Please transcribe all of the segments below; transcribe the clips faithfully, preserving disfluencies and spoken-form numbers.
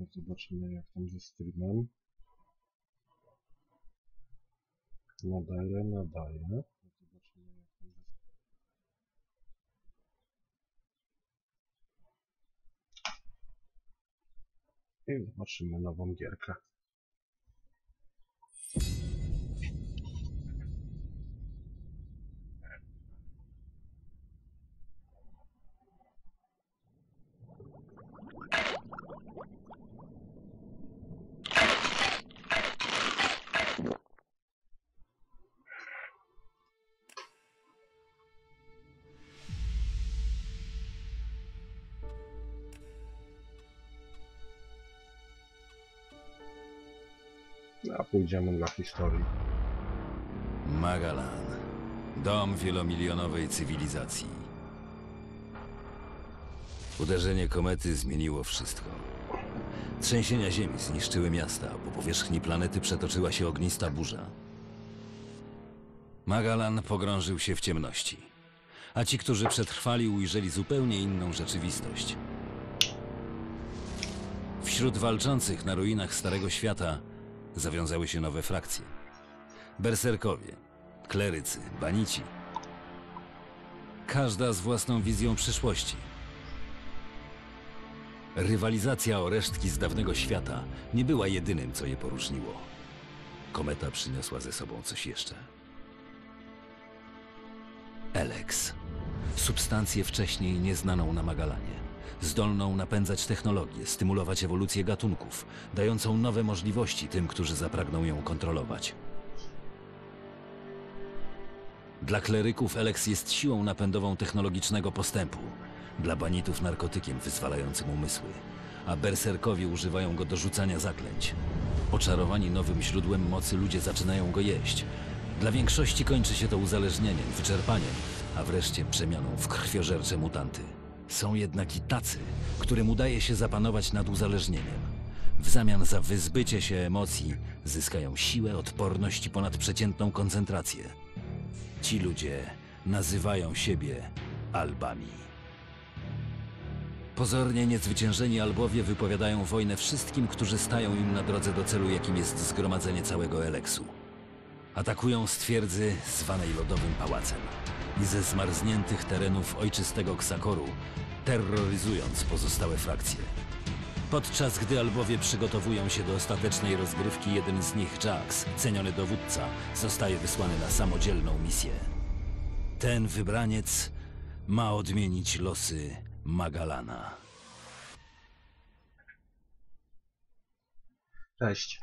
Zobaczymy jak tam ze streamem. Nadaje, nadaje. Zobaczymy jak tam ze... I zobaczymy nową gierkę. A pójdziemy dla historii. Magalan. Dom wielomilionowej cywilizacji. Uderzenie komety zmieniło wszystko. Trzęsienia ziemi zniszczyły miasta, po powierzchni planety przetoczyła się ognista burza. Magalan pogrążył się w ciemności, a ci, którzy przetrwali, ujrzeli zupełnie inną rzeczywistość. Wśród walczących na ruinach Starego Świata zawiązały się nowe frakcje. Berserkowie, klerycy, banici. Każda z własną wizją przyszłości. Rywalizacja o resztki z dawnego świata nie była jedynym, co je poróżniło. Kometa przyniosła ze sobą coś jeszcze. Elex. Substancję wcześniej nieznaną na Magalanie. Zdolną napędzać technologię, stymulować ewolucję gatunków, dającą nowe możliwości tym, którzy zapragną ją kontrolować. Dla kleryków Elex jest siłą napędową technologicznego postępu, dla banitów narkotykiem wyzwalającym umysły, a berserkowie używają go do rzucania zaklęć. Oczarowani nowym źródłem mocy ludzie zaczynają go jeść. Dla większości kończy się to uzależnieniem, wyczerpaniem, a wreszcie przemianą w krwiożercze mutanty. Są jednak i tacy, którym udaje się zapanować nad uzależnieniem. W zamian za wyzbycie się emocji zyskają siłę, odporność i ponadprzeciętną koncentrację. Ci ludzie nazywają siebie albami. Pozornie niezwyciężeni albowie wypowiadają wojnę wszystkim, którzy stają im na drodze do celu, jakim jest zgromadzenie całego Eleksu. Atakują z twierdzy zwanej Lodowym Pałacem i ze zmarzniętych terenów ojczystego Ksakoru, terroryzując pozostałe frakcje. Podczas gdy albowie przygotowują się do ostatecznej rozgrywki, jeden z nich, Jax, ceniony dowódca, zostaje wysłany na samodzielną misję. Ten wybraniec ma odmienić losy Magalana. Cześć.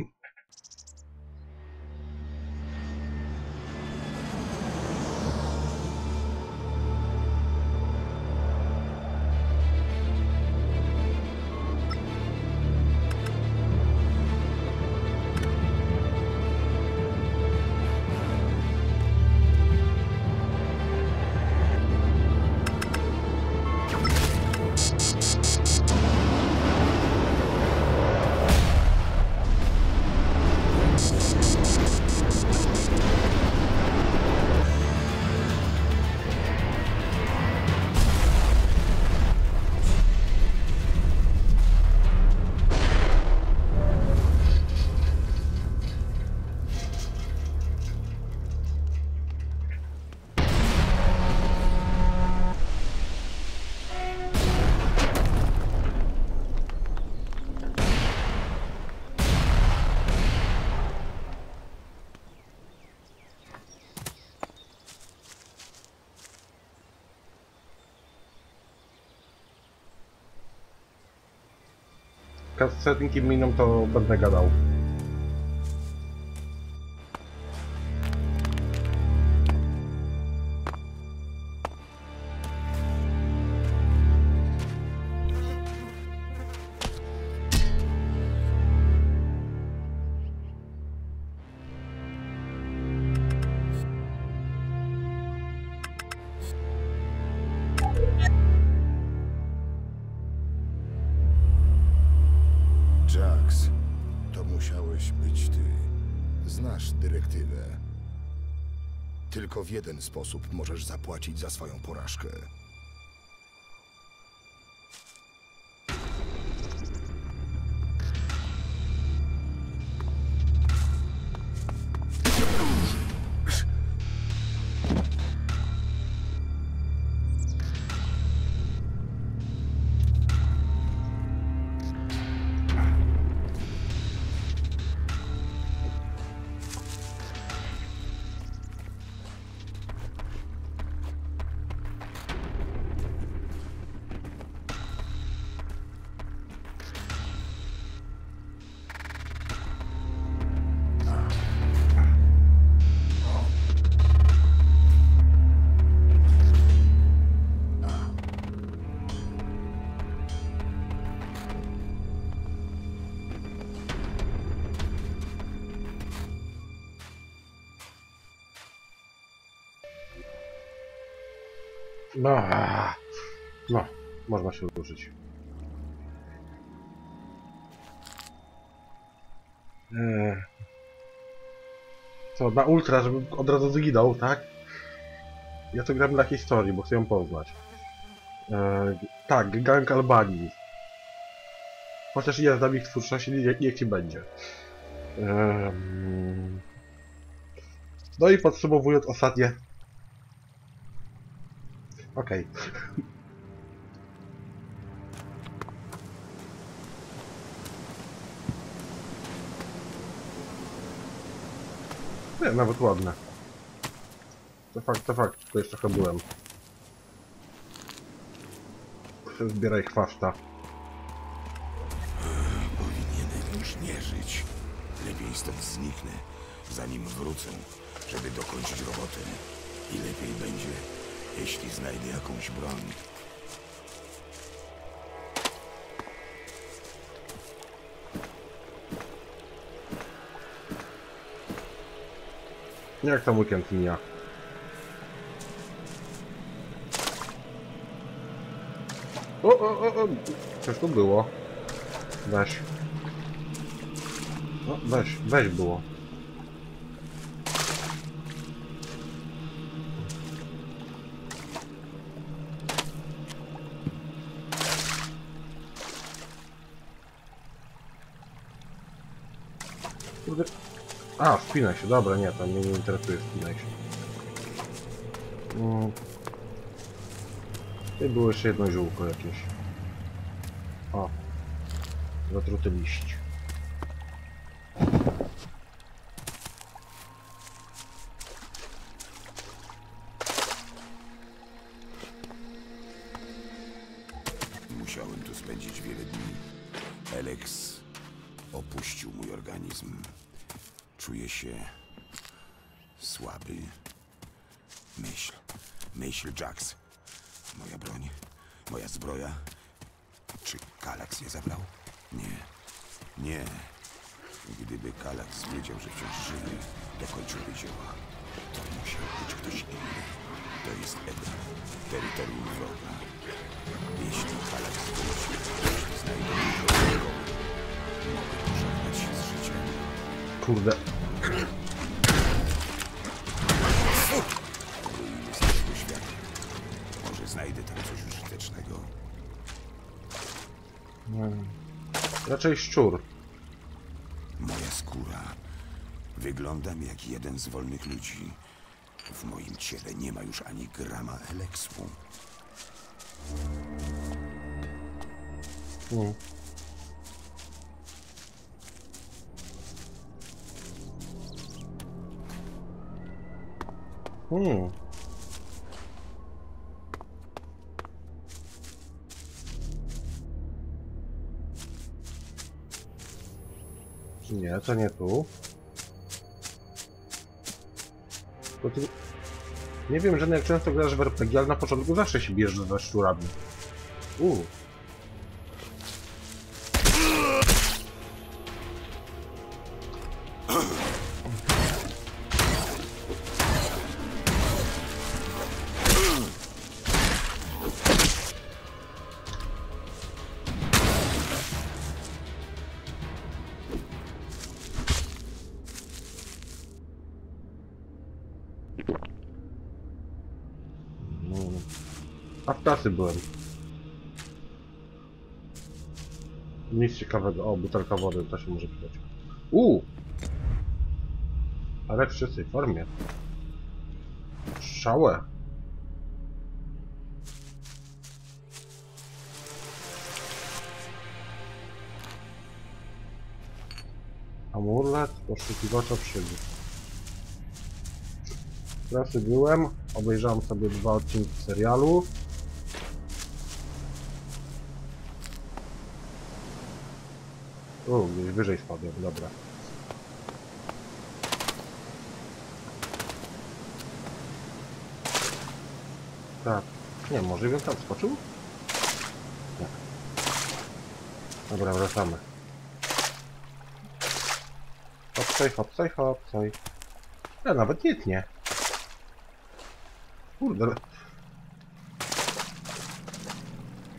Cutscenki miną, to będę gadał. Jax, to musiałeś być ty. Znasz dyrektywę. Tylko w jeden sposób możesz zapłacić za swoją porażkę. No, no, można się użyć. Eee. Co, na ultra, żeby od razu zginął, tak? Ja to gram dla historii, bo chcę ją poznać. Eee, tak, Gang Albanii. Chociaż ja znam ich twórczość, nie, niech ci będzie. Eee, no i podsumowując ostatnie... Okej. Okay. Nie, nawet ładne. To fakt, to fakt, to jeszcze trochę byłem. Zbieraj chwaszta. Powinienem już nie żyć. Lepiej stąd zniknę, zanim wrócę, żeby dokończyć robotę. I lepiej będzie, jeśli znajdę jakąś broń. Jak tam weekend mija? O, o, o, o! Coś tu było. Weź. No, weź, weź było. Kurde. A, wspinaj się, dobra, nie, to mnie nie interesuje, wspinaj się. Mm. Tutaj było jeszcze jedno ziółko jakieś. O. Zatruty liść. Musiałem tu spędzić wiele dni. Alex opuścił mój organizm. Czuję się słaby. Myśl, myśl, Jax. Moja broń, moja zbroja. Czy Kallax je zabrał? Nie, nie. Gdyby Kallax wiedział, że wciąż żyje, dokończyłby dzieła. To musiał być ktoś inny. To jest Eden, terytorium wroga. Jeśli Kallax wróci, jeśli znajdę go, mogę pożegnać się z życiem. Kurde. Ruiny z tego świata. Może znajdę tam coś użytecznego. Hmm. Raczej szczur. Moja skóra. Wyglądam jak jeden z wolnych ludzi. W moim ciele nie ma już ani grama Alexu. Hmm. Hmm. Nie, to nie tu. Bo ty... Nie wiem, że jak często grasz w er pe gie, ale na początku zawsze się bierze ze szczurami. Uuu. A w pracy byłem. Nic ciekawego. O, butelka wody, to się może przydać. Uuu! Ale w czystej formie. Strzałę. Amulet poszukiwacza przygód. W pracy byłem. Obejrzałem sobie dwa odcinki serialu. O, gdzieś wyżej spadłem, dobra. Tak. Nie, może bym tam skoczył? Nie. Dobra, wracamy. Hopsaj, hopsaj, hopsaj. Ja nawet nie tnie. Kurde.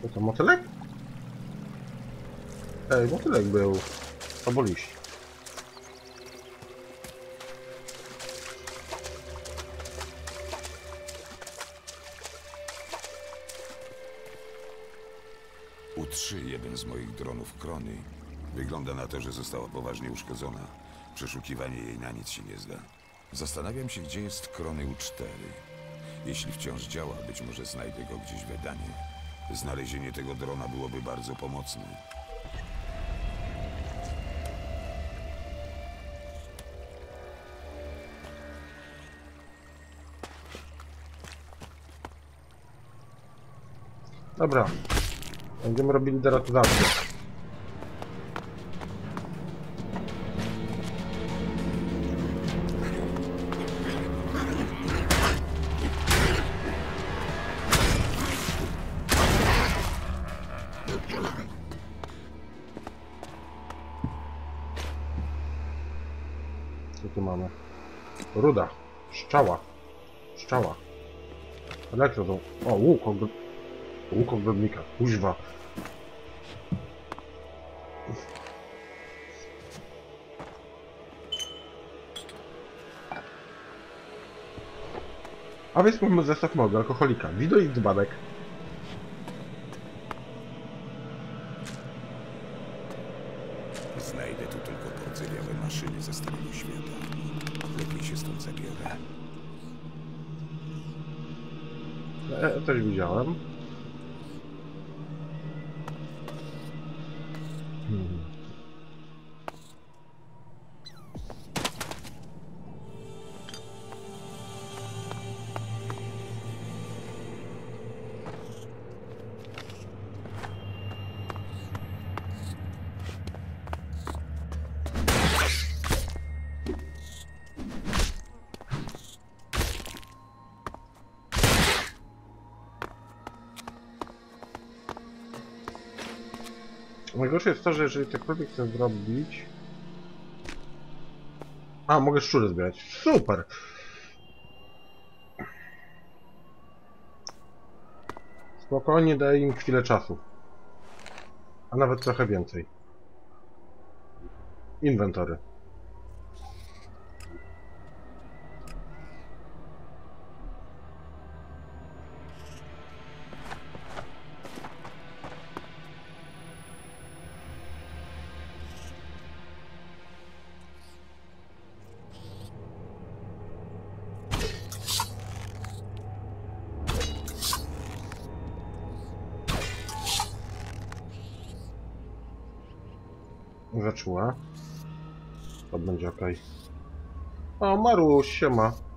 To co, motylek? Ej, motylek był. Albo liść. U trzy jeden z moich dronów Krony. Wygląda na to, że została poważnie uszkodzona. Przeszukiwanie jej na nic się nie zda. Zastanawiam się, gdzie jest Krony U cztery. Jeśli wciąż działa, być może znajdę go gdzieś w Edanie. Znalezienie tego drona byłoby bardzo pomocne. Dobra. Będziemy robili deratyzację. Co tu mamy? Ruda. Szczała. Szczała. Elektro to... O, łuk ogr... Łuk ogrodnika. Kuźwa. A więc mamy zestaw mody alkoholika. Wido i dzbanek. Znajdę tu tylko porceliowe maszyny ze Starego Świata. Lepiej się stąd zabiorę. E, też widziałem. Hmm. Najgorsze jest to, że jeżeli cokolwiek chcę zrobić... A, mogę szczury zbierać. Super! Spokojnie daję im chwilę czasu. A nawet trochę więcej. Inwentory. Zaczęła. To będzie ok. O, Maruś, siema.